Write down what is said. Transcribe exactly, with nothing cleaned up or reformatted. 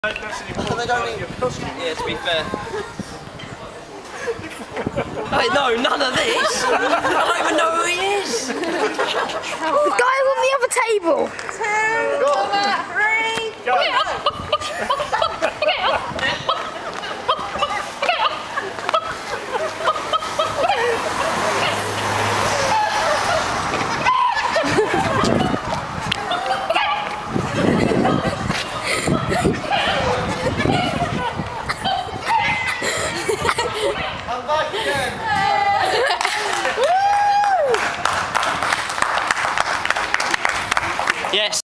They don't need... Yeah, to be fair. Wait, no, none of this! I don't even know who he is! The guy on the other table! Two, three, go!